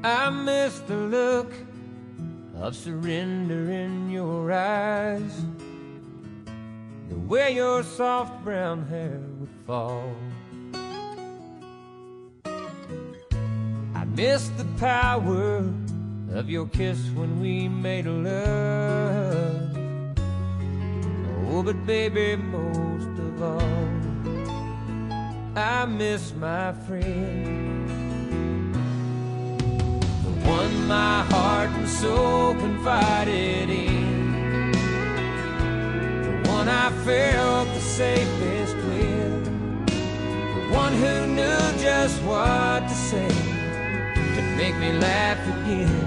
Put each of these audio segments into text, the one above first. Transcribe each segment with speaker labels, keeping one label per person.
Speaker 1: I miss the look of surrender in your eyes, the way your soft brown hair would fall. I miss the power of your kiss when we made love. Oh, but baby, most of all, I miss my friend, the one my heart and soul confided in, the one I felt the safest with, the one who knew just what to say to make me laugh again.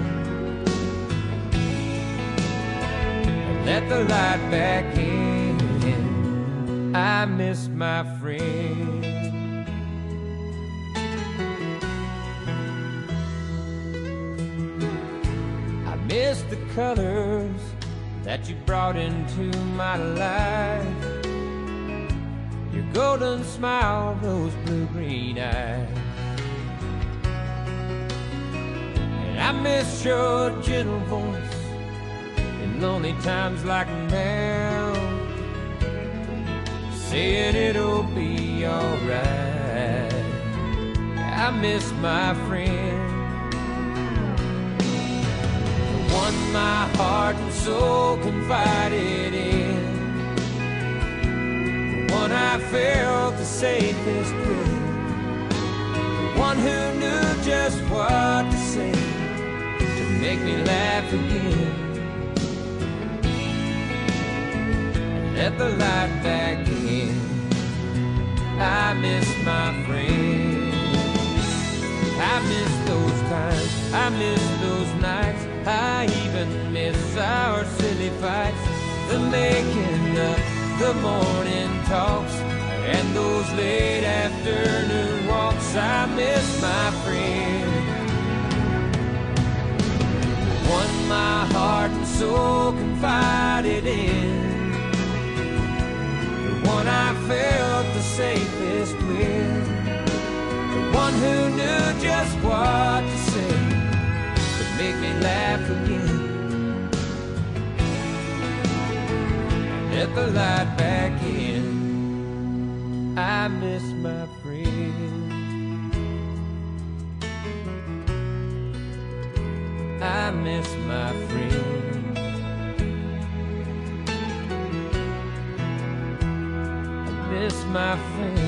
Speaker 1: Let the light back in. I miss my friend. I miss the colors that you brought into my life, your golden smile, those blue-green eyes. And I miss your gentle voice in lonely times like now, saying it'll be alright. I miss my friend, the one my heart and soul confided in, the one I felt the safest with, the one who knew just what to say to make me laugh again. Let the light back in. I miss my friend. I miss those times, I miss those nights, I even miss our silly fights, the making up, the morning talks, and those late afternoon walks. I miss my friend, the one my heart and soul confided in, one I felt the safest with, the one who knew just what to say to make me laugh again. Let the light back in. I miss my friend. I miss my friend. Miss my friend.